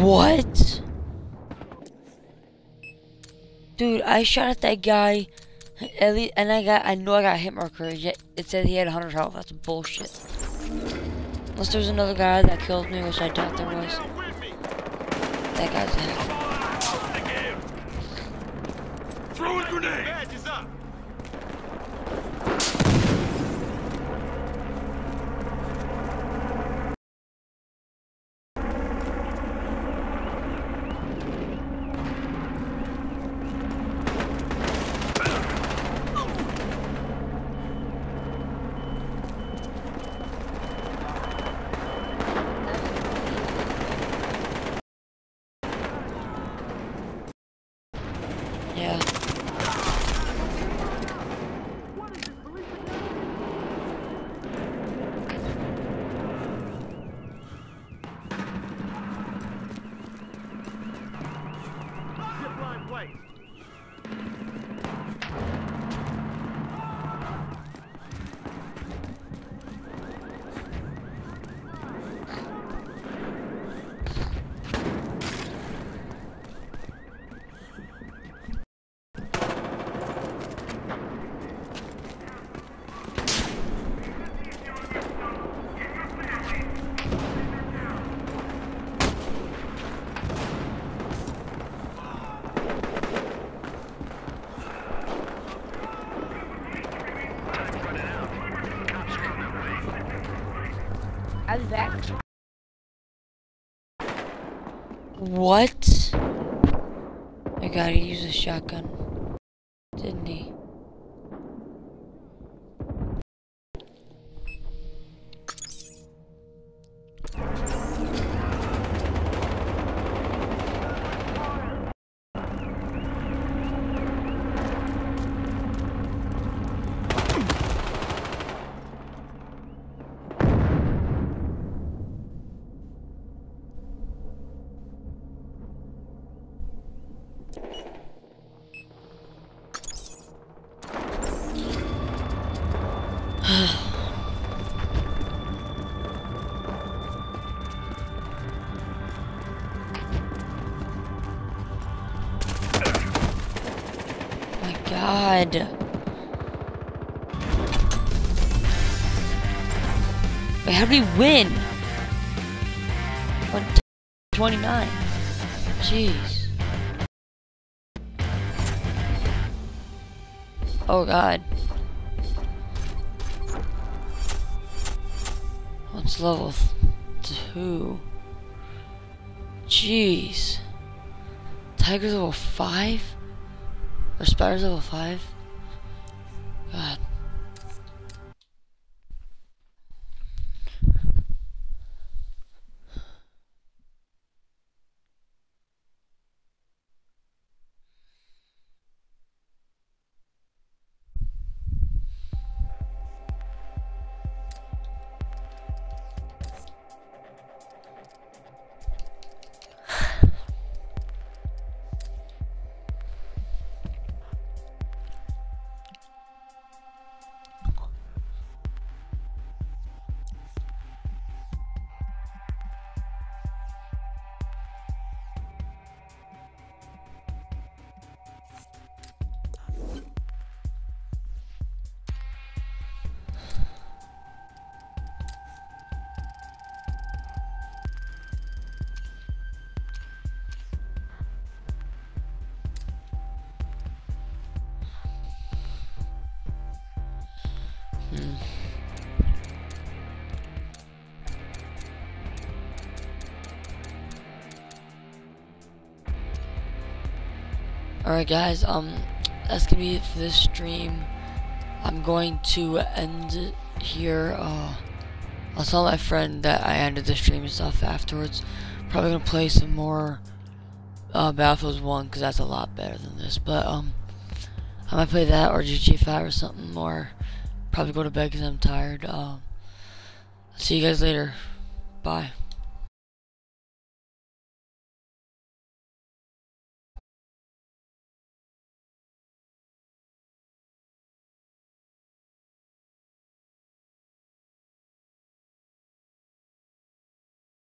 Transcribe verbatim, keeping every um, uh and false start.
What? Dude, I shot at that guy, at least, and I got, I know I got a hit marker, yet it said he had one hundred health. That's bullshit. Unless there was another guy that killed me, which I doubt there was. That guy's a hacker. Throw a grenade! Yeah. I'll be back. What? I gotta use a shotgun. Didn't he? My God. Wait, how did we win? one twenty-nine. Jeez. Oh God. What's level two? Jeez. Tiger's level five? Or Spider's level five? God. Hmm. Alright guys, um, that's gonna be it for this stream. I'm going to end it here. Uh, I'll tell my friend that I ended the stream and stuff afterwards. Probably gonna play some more uh, Battlefield one because that's a lot better than this. But um, I might play that or G T A five or something more. Probably go to bed because I'm tired. Um, see you guys later. Bye.